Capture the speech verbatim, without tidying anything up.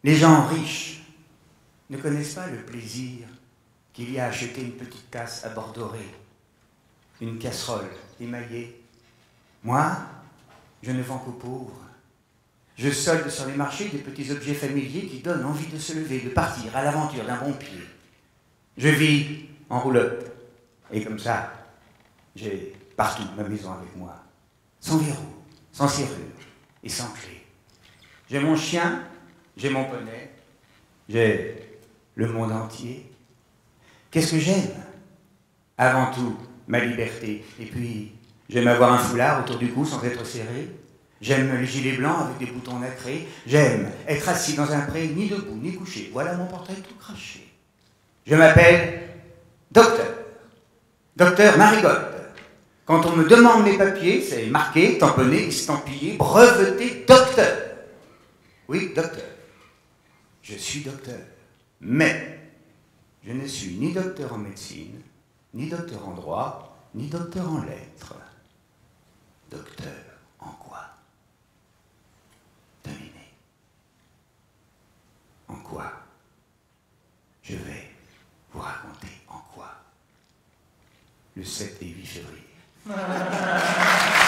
Les gens riches ne connaissent pas le plaisir qu'il y a à acheter une petite tasse à bord doré, une casserole émaillée. Moi, je ne vends qu'aux pauvres. Je solde sur les marchés des petits objets familiers qui donnent envie de se lever, de partir à l'aventure d'un bon pied. Je vis en roulotte, et comme ça, j'ai partout ma maison avec moi, sans verrou, sans serrure et sans clé. J'ai mon chien, j'ai mon poney, j'ai le monde entier. Qu'est-ce que j'aime? Avant tout, ma liberté. Et puis, j'aime avoir un foulard autour du cou sans être serré. J'aime les gilets blancs avec des boutons nacrés. J'aime être assis dans un pré, ni debout, ni couché. Voilà mon portrait tout craché. Je m'appelle Docteur. Docteur Marigotte. Quand on me demande mes papiers, c'est marqué, tamponné, estampillé, breveté, docteur. Oui, docteur. Je suis docteur. Mais je ne suis ni docteur en médecine, ni docteur en droit, ni docteur en lettres. Docteur en quoi? Devinez. En quoi? Je vais vous raconter en quoi. Le sept et huit février.